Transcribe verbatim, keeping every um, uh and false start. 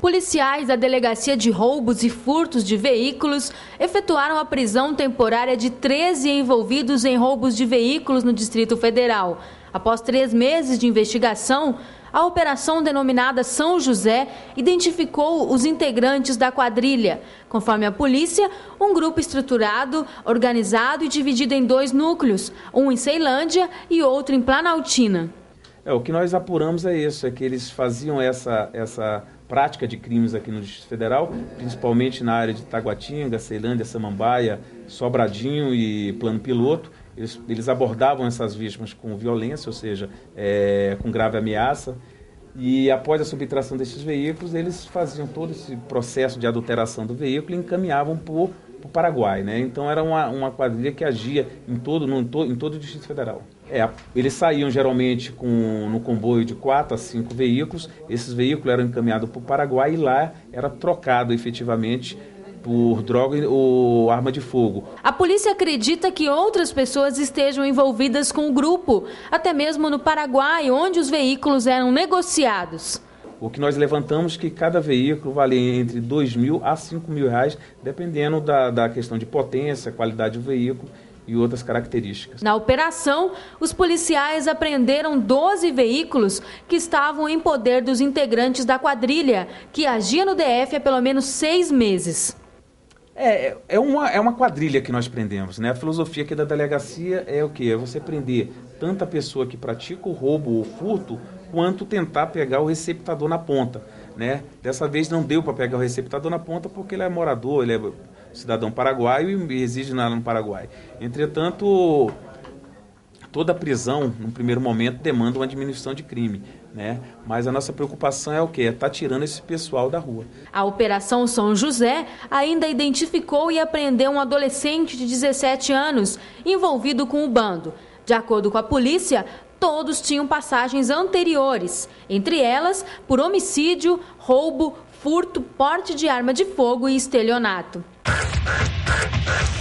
Policiais da Delegacia de Roubos e Furtos de Veículos efetuaram a prisão temporária de treze envolvidos em roubos de veículos no Distrito Federal. Após três meses de investigação, a operação denominada São José identificou os integrantes da quadrilha. Conforme a polícia, um grupo estruturado, organizado e dividido em dois núcleos, um em Ceilândia e outro em Planaltina. É, o que nós apuramos é isso, é que eles faziam essa, essa prática de crimes aqui no Distrito Federal, principalmente na área de Taguatinga, Ceilândia, Samambaia, Sobradinho e Plano Piloto. Eles, eles abordavam essas vítimas com violência, ou seja, é, com grave ameaça. E após a subtração desses veículos, eles faziam todo esse processo de adulteração do veículo e encaminhavam para o Paraguai, né? Então era uma, uma quadrilha que agia em todo, no, em todo o Distrito Federal. É, eles saíam geralmente com, no comboio de quatro a cinco veículos. Esses veículos eram encaminhados para o Paraguai e lá era trocado efetivamente por droga ou arma de fogo. A polícia acredita que outras pessoas estejam envolvidas com o grupo, até mesmo no Paraguai, onde os veículos eram negociados. O que nós levantamos é que cada veículo vale entre dois mil a cinco mil reais, dependendo da, da questão de potência, qualidade do veículo e outras características. Na operação, os policiais apreenderam doze veículos que estavam em poder dos integrantes da quadrilha, que agia no D F há pelo menos seis meses. É, é, uma, é uma quadrilha que nós prendemos, né? A filosofia aqui da delegacia é o quê? É você prender tanta pessoa que pratica o roubo ou furto, quanto tentar pegar o receptador na ponta, né? Dessa vez não deu para pegar o receptador na ponta porque ele é morador, ele é cidadão paraguaio e reside no Paraguai. Entretanto, toda prisão, no primeiro momento, demanda uma diminuição de crime, né? Mas a nossa preocupação é o quê? É estar tirando esse pessoal da rua. A Operação São José ainda identificou e apreendeu um adolescente de dezessete anos envolvido com o bando. De acordo com a polícia, todos tinham passagens anteriores, entre elas por homicídio, roubo, furto, porte de arma de fogo e estelionato.